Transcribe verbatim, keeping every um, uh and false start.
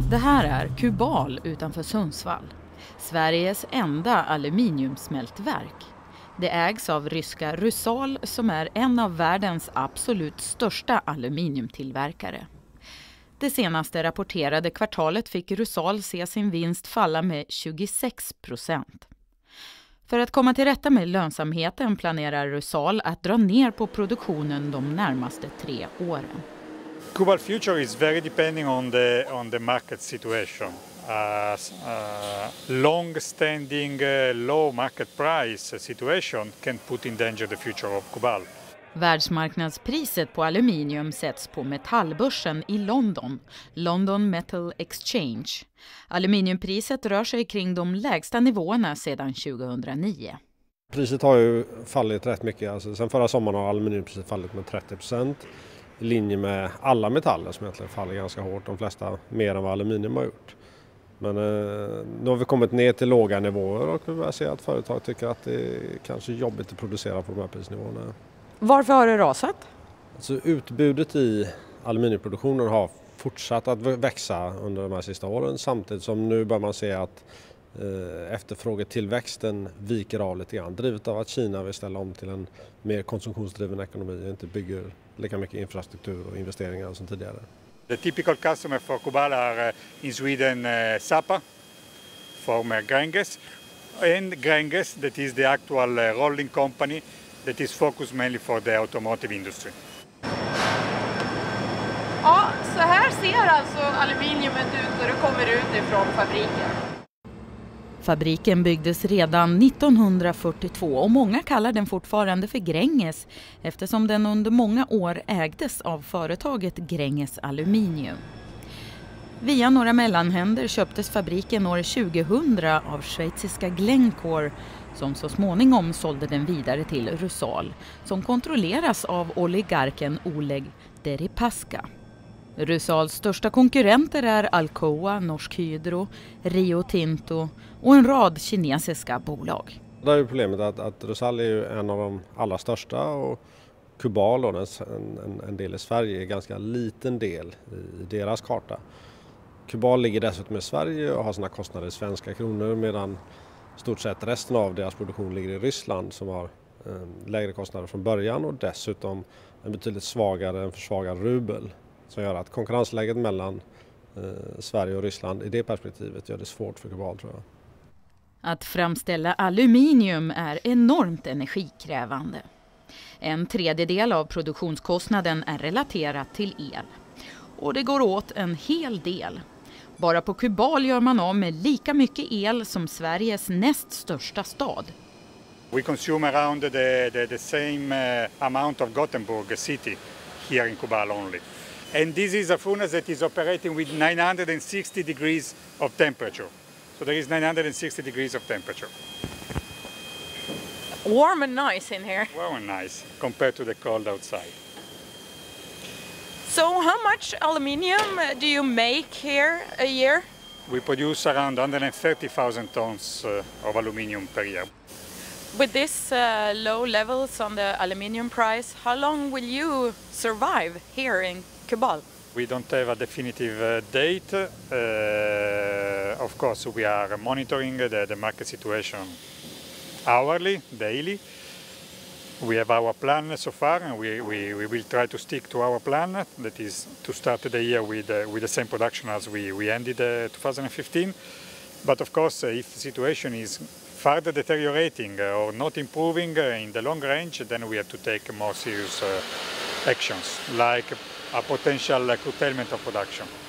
Det här är Kubal utanför Sundsvall, Sveriges enda aluminiumsmältverk. Det ägs av ryska Rusal som är en av världens absolut största aluminiumtillverkare. Det senaste rapporterade kvartalet fick Rusal se sin vinst falla med tjugosex procent. För att komma till rätta med lönsamheten planerar Rusal att dra ner på produktionen de närmaste tre åren. Kubal future is very depending on the on the market situation. Uh, uh, long-standing uh, low market price situation can put in danger the future of Kubal. Världsmarknadspriset på aluminium sätts på metallbörsen i London, London Metal Exchange. Aluminiumpriset rör sig kring de lägsta nivåerna sedan tjugohundranio. Priset har ju fallit rätt mycket. Alltså, sen förra sommaren har aluminiumpriset fallit med trettio procent. I linje med alla metaller som egentligen faller ganska hårt. De flesta mer än vad aluminium har gjort. Men eh, nu har vi kommit ner till låga nivåer och vi börjar se att företag tycker att det är kanske jobbigt att producera på de här prisnivåerna. Varför har det rasat? Alltså, utbudet i aluminiumproduktionen har fortsatt att växa under de här sista åren. Samtidigt som nu börjar man se att eh, efterfrågetillväxten viker av lite grann. Drivet av att Kina vill ställa om till en mer konsumtionsdriven ekonomi och inte bygger lika mycket infrastruktur och investeringar som tidigare. The typical customer for Kubal are uh, in Sweden uh, Sapa, former Gränges, and Gränges, that is the actual uh, rolling company that is focused mainly for the automotive industry. Ja, så här ser alltså aluminiumet ut när det kommer ut ifrån fabriken. Fabriken byggdes redan nittonhundrafyrtiotvå och många kallar den fortfarande för Gränges eftersom den under många år ägdes av företaget Gränges Aluminium. Via några mellanhänder köptes fabriken år tjugohundra av schweiziska Glencore som så småningom sålde den vidare till Rusal som kontrolleras av oligarken Oleg Deripaska. Rusals största konkurrenter är Alcoa, Norsk Hydro, Rio Tinto och en rad kinesiska bolag. Det är ju problemet att, att Rusal är ju en av de allra största och Kubal, en, en, en del i Sverige, är en ganska liten del i deras karta. Kubal ligger dessutom i Sverige och har sina kostnader i svenska kronor medan stort sett resten av deras produktion ligger i Ryssland som har eh, lägre kostnader från början och dessutom en betydligt svagare, en försvagad rubel. Som gör att konkurrensläget mellan eh, Sverige och Ryssland i det perspektivet gör det svårt för Kubal, tror jag. Att framställa aluminium är enormt energikrävande. En tredjedel av produktionskostnaden är relaterat till el. Och det går åt en hel del. Bara på Kubal gör man av med lika mycket el som Sveriges näst största stad. We consume around the, the, the same uh, amount of Gothenburg city here in Kubal only. And this is a furnace that is operating with nine hundred sixty degrees of temperature. So there is nine hundred sixty degrees of temperature. Warm and nice in here. Warm and nice compared to the cold outside. So how much aluminium do you make here a year? We produce around one hundred thirty thousand tons uh, of aluminium per year. With this uh, low levels on the aluminium price, how long will you survive here in Kubal? We don't have a definitive uh, date. Uh, of course, we are monitoring the, the market situation hourly, daily. We have our plan so far, and we, we, we will try to stick to our plan. That is to start the year with, uh, with the same production as we, we ended uh, twenty fifteen. But of course, uh, if the situation is further deteriorating uh, or not improving uh, in the long range, then we have to take more serious uh, actions, like a potential curtailment of production.